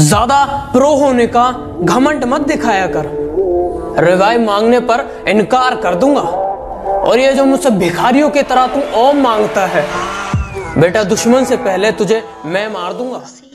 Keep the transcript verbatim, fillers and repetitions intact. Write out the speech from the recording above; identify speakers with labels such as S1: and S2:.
S1: ज्यादा प्रो होने का घमंड मत दिखाया कर, रिवाइव मांगने पर इनकार कर दूंगा। और ये जो मुझसे भिखारियों की तरह तू ओम मांगता है, बेटा दुश्मन से पहले तुझे मैं मार दूंगा।